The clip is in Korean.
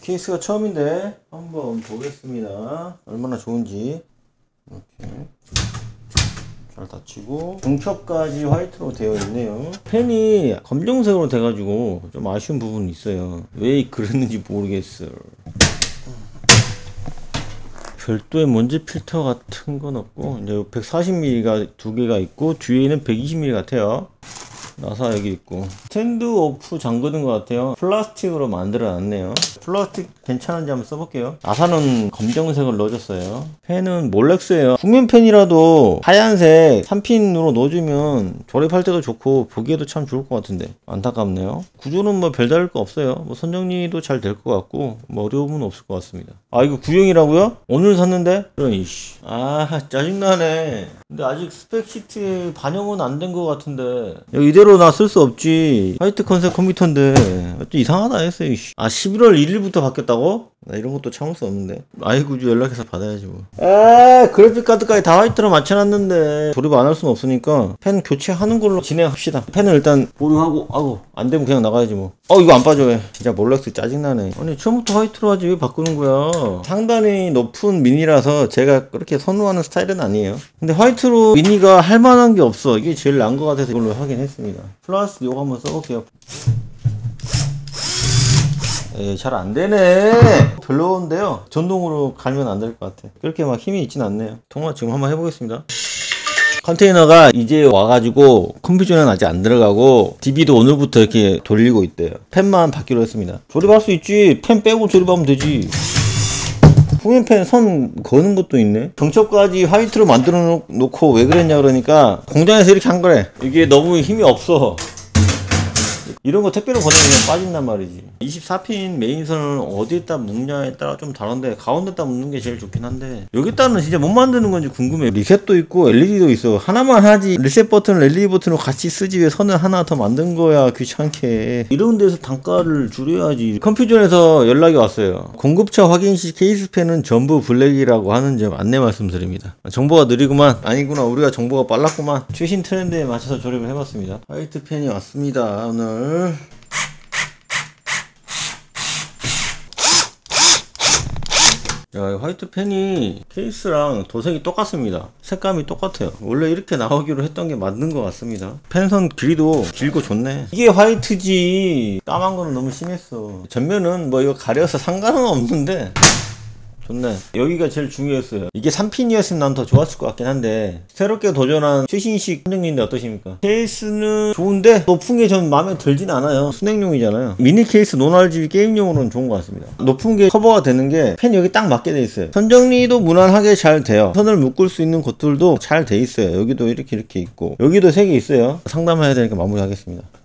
케이스가 처음인데 한번 보겠습니다. 얼마나 좋은지. 이렇게 잘 닫히고 중첩까지 화이트로 되어 있네요. 펜이 검정색으로 돼가지고 좀 아쉬운 부분이 있어요. 왜 그랬는지 모르겠어요. 별도의 먼지 필터 같은 건 없고, 이제 140mm가 두 개가 있고 뒤에는 120mm 같아요. 나사 여기 있고, 스탠드 오프 잠그는 것 같아요. 플라스틱으로 만들어 놨네요. 플라스틱 괜찮은지 한번 써볼게요. 나사는 검정색을 넣어줬어요. 펜은 몰렉스예요. 후면펜이라도 하얀색 3핀으로 넣어주면 조립할 때도 좋고 보기에도 참 좋을 것 같은데 안타깝네요. 구조는 뭐 별다를 거 없어요. 뭐 선정리도 잘 될 것 같고 뭐 어려움은 없을 것 같습니다. 아, 이거 구형이라고요? 오늘 샀는데? 그럼 이씨, 아 짜증나네. 근데 아직 스펙 시트에 반영은 안 된 것 같은데 이대로 나 쓸 수 없지. 화이트 컨셉 컴퓨터인데 또 이상하다 했어요. 이씨. 아, 11월 1일부터 바뀌었다고? 나 이런 것도 참을 수 없는데. 아이고, 연락해서 받아야지 뭐. 아, 그래픽카드까지 다 화이트로 맞춰놨는데 조립 안 할 수는 없으니까 펜 교체하는 걸로 진행합시다. 펜을 일단 보류하고, 아우 안 되면 그냥 나가야지 뭐. 이거 안 빠져. 왜 진짜 몰렉스 짜증나네. 아니, 처음부터 화이트로 하지 왜 바꾸는 거야. 상단이 높은 미니라서 제가 그렇게 선호하는 스타일은 아니에요. 근데 화이트로 미니가 할만한 게 없어. 이게 제일 나은 것 같아서 이걸로 하긴 했습니다. 플러스 요거 한번 써볼게요. 잘 안되네. 별로인데요. 전동으로 갈면 안 될 것 같아. 그렇게 막 힘이 있진 않네요. 통화 지금 한번 해보겠습니다. 컨테이너가 이제 와가지고 컴퓨터는 아직 안 들어가고 DB도 오늘부터 이렇게 돌리고 있대요. 펜만 받기로 했습니다. 조립할 수 있지. 펜 빼고 조립하면 되지. 후면펜 선 거는 것도 있네. 경첩까지 화이트로 만들어 놓고 왜 그랬냐 그러니까 공장에서 이렇게 한 거래. 이게 너무 힘이 없어. 이런 거 택배로 보내면 그냥 빠진단 말이지. 24핀 메인선을 어디에다 묶냐에 따라 좀 다른데 가운데다 묶는 게 제일 좋긴 한데 여기다는 진짜 못 만드는 건지 궁금해. 리셋도 있고 LED도 있어. 하나만 하지 리셋 버튼을 LED 버튼으로 같이 쓰지 왜 선을 하나 더 만든 거야 귀찮게. 이런 데서 단가를 줄여야지. 컴퓨전에서 연락이 왔어요. 공급처 확인 시 케이스펜은 전부 블랙이라고 하는 점 안내 말씀드립니다. 정보가 느리구만. 아니구나, 우리가 정보가 빨랐구만. 최신 트렌드에 맞춰서 조립을 해봤습니다. 화이트 펜이 왔습니다. 오늘 야, 화이트 펜이 케이스랑 도색이 똑같습니다. 색감이 똑같아요. 원래 이렇게 나오기로 했던 게 맞는 것 같습니다. 펜선 길이도 길고 좋네. 이게 화이트지 까만 거는 너무 심했어. 전면은 뭐 이거 가려서 상관은 없는데 좋네. 여기가 제일 중요했어요. 이게 3핀이었으면 난 더 좋았을 것 같긴 한데 새롭게 도전한 최신식 선정리인데 어떠십니까? 케이스는 좋은데 높은 게 전 마음에 들진 않아요. 순행용이잖아요. 미니 케이스 노널GB 게임용으로는 좋은 것 같습니다. 높은 게 커버가 되는 게 펜 여기 딱 맞게 돼 있어요. 선정리도 무난하게 잘 돼요. 선을 묶을 수 있는 곳들도 잘 돼 있어요. 여기도 이렇게 있고 여기도 3개 있어요. 상담해야 되니까 마무리하겠습니다.